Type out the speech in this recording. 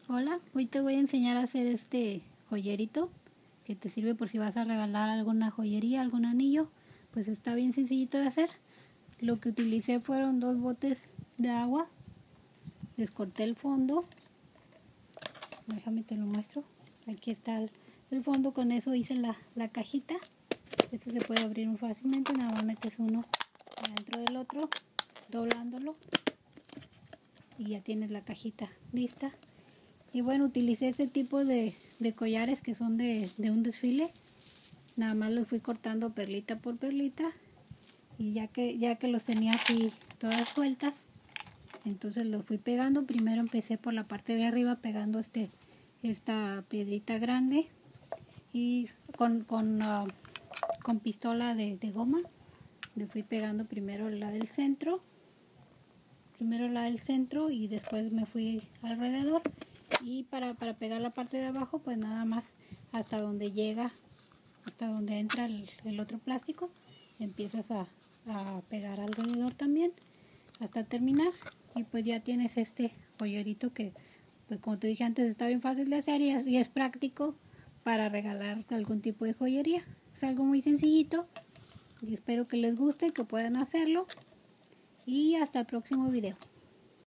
Hola, hoy te voy a enseñar a hacer este joyerito que te sirve por si vas a regalar alguna joyería, algún anillo. Pues está bien sencillito de hacer. Lo que utilicé fueron 2 botes de agua. Descorté el fondo. Déjame te lo muestro. Aquí está el fondo, con eso hice la cajita. Este se puede abrir muy fácilmente, nada más metes uno adentro del otro, doblándolo y ya tienes la cajita lista. Y bueno, utilicé este tipo de collares que son de un desfile. Nada más los fui cortando perlita por perlita. Y ya que los tenía así todas sueltas, entonces los fui pegando. Primero empecé por la parte de arriba pegando esta piedrita grande. Y con pistola de goma le fui pegando primero la del centro. Y después me fui alrededor. Y para pegar la parte de abajo, pues nada más hasta donde llega, hasta donde entra el otro plástico, empiezas a pegar alrededor también hasta terminar. Y pues ya tienes este joyerito que, pues como te dije antes, está bien fácil de hacer y es práctico para regalar algún tipo de joyería. Es algo muy sencillito y espero que les guste, que puedan hacerlo. Y hasta el próximo video.